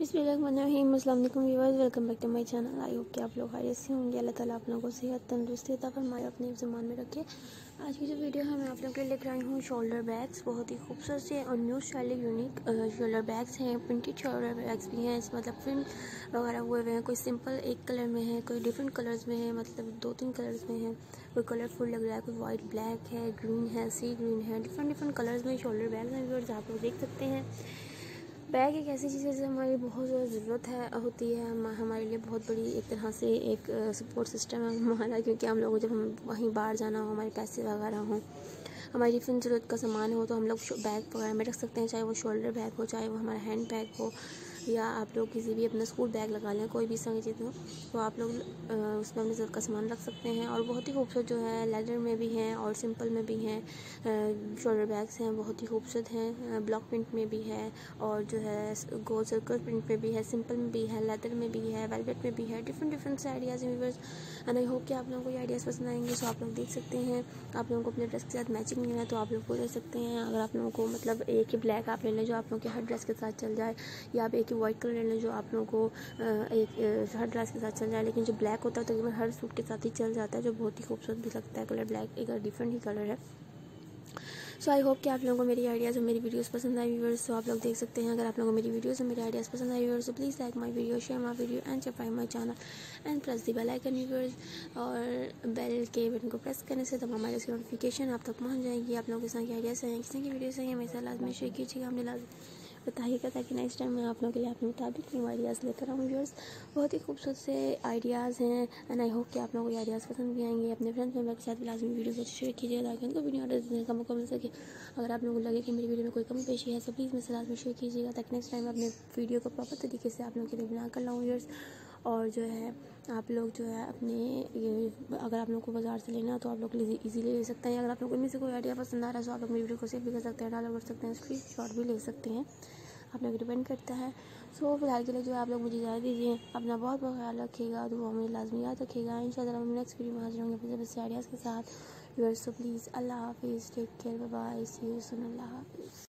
बिस्मिल्लाहिर्रहमानिर्रहीम। अस्सलाम वालेकुम viewers, welcome back to my channel. I hope कि आप लोग खैरियत से होंगे। अल्लाह ताला आप लोगों को सेहत तंदुरुस्ती अता फरमाए, अपने ज़मान में रखे। आज की जो वीडियो है मैं आप लोगों के लिए लेकर आई हूँ शोल्डर बैग्स। बहुत ही खूबसूरत से और new stylish unique shoulder bags हैं। प्रिंटेड शोल्डर बैग्स भी हैं, मतलब प्रिंट वगैरह हुए हुए हैं। कोई सिंपल एक कलर में है, कोई डिफरेंट कलर्स में है, मतलब 2-3 कलर्स में है। कोई कलरफुल लग रहा है, कोई वाइट ब्लैक है, ग्रीन है, सी ग्रीन है। डिफरेंट कलर्स में शोल्डर बैग्स हैं व्यूअर्स, आप लोग देख सकते हैं। बैग एक ऐसी चीज़ है जो हमारी बहुत ज़्यादा ज़रूरत है होती है। हमारे लिए बहुत बड़ी एक तरह से एक सपोर्ट सिस्टम है हमारा, क्योंकि हम लोग जब हम वहीं बाहर जाना हो, हमारे पैसे वगैरह हों, हमारी डिफरेंट ज़रूरत का सामान हो, तो हम लोग बैग वगैरह में रख सकते हैं। चाहे वो शोल्डर बैग हो, चाहे वो हमारा हैंड बैग हो, या आप लोग किसी भी अपना स्कूल बैग लगा लें, कोई भी इस तरह की चीज़ हो, तो आप लोग उसमें अपनी ज़रूरत का सामान रख सकते हैं। और बहुत ही खूबसूरत जो है लेदर में भी हैं और सिंपल में भी हैं। शोल्डर बैग्स हैं, बहुत ही खूबसूरत हैं। ब्लॉक प्रिंट में भी है, और जो है गोल सर्कल प्रिंट में भी है, सिंपल में भी है, लेदर में भी है, वेलवेट में भी है। डिफरेंट से आइडियाज़ हैं व्यूअर्स, एंड आई होप कि आप लोगों को ये आइडियाज़ पसंद आएंगे। सो आप लोग देख सकते हैं, आप लोगों को अपने ड्रेस के साथ मैचिंग लेना है तो आप लोग वो ले सकते हैं। अगर आप लोगों को मतलब एक ही ब्लैक आप ले लें जो आप लोगों के हर ड्रेस के साथ चल जाए, या आप एक ही वाइट कलर ले लें जो आप लोगों को एक हर ड्रेस के साथ चल जाए। लेकिन जो ब्लैक होता है तकरीबन हर सूट के साथ ही चल जाता है, जो बहुत ही खूबसूरत भी लगता है। कलर ब्लैक एक डिफरेंट ही कलर है। सो आई होप कि आप लोगों को मेरी आइडियाज़ और मेरी वीडियोस पसंद आई व्यूअर्स। तो आप लोग देख सकते हैं, अगर आप लोगों को मेरी वीडियोस और मेरे आइडियाज़ पसंद आई व्यूअर्स, तो please like my video, share my video and subscribe my channel and press the bell icon viewers. और बेल के बटन को प्रेस करने से तमाम हमारे नोटिफिकेशन आप तक पहुँच जाएगी। आप लोग किस तरह की आइडियाज़ हैं, किस तरह की वीडियोज़ हैं, हमें लाजमी शेयर कीजिएगा, हमने बताइएगा, ताकि नेक्स्ट टाइम मैं आप लोगों के लिए अपने मुताबिक न्यू आइडियाज़ लेकर आऊँ व्यूअर्स। बहुत ही खूबसूरत से आइडियाज़ हैं, एंड आई होप कि आप लोगों को ये आइडियाज़ पसंद भी आएंगे। अपने फ्रेंड्स मेंबर के साथ भी लाजमी वीडियो को शेयर कीजिएगा, ताकि उनको वीडियो ऑर्डर देने का मौका मिल सके। अगर आप लोगों को लगे कि मेरी वीडियो में कोई कमी पेशी है, तो प्लीज़ मेरे लाजमी शेयर कीजिएगा, ताकि नेक्स्ट टाइम अपने वीडियो को प्रॉपर तरीके से आप लोगों के लिए बना कर लाऊँ व्यूअर्स। और जो है आप लोग जो है अपने अगर आप लोग को बाज़ार से लेना, तो आप लोग इजीली ले सकते हैं। अगर आप लोग को इनमें से कोई आइडिया पसंद आ रहा है, तो आप लोग मेरी वीडियो को सेव भी कर सकते हैं, डाउनलोड कर सकते हैं, स्क्रीनशॉट भी ले सकते हैं, आप लोग डिपेंड करता है। सो फिलहाल के लिए जो है आप लोग मुझे इजाज़त दीजिए। अपना बहुत बहुत ख्याल रखिएगा, दुआ में लाजमी याद रखिएगा। इंशाल्लाह हम नेक्स्ट वीडियो में हाजिर होंगे अपने जबरदस्त आइडियाज़ के साथ व्यूअर्स। सो प्लीज़ अल्लाह हाफिज़, take care, bye bye, see you soon, अल्लाह हाफिज़।